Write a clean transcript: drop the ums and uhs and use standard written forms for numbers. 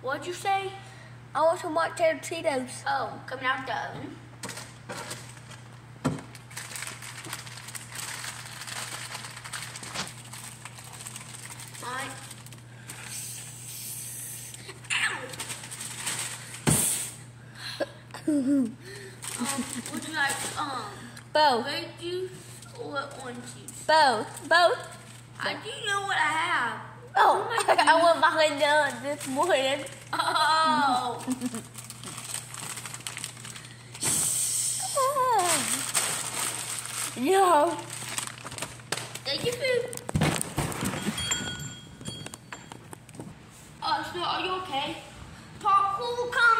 What'd you say? I want some white tater Cheetos. Oh, coming out the oven. Alright. Would you like Both. grape juice or orange juice? Both. Both. I do know what I have. Oh, I want behind this morning. Oh. No. Take your food. So are you okay? Talk cool,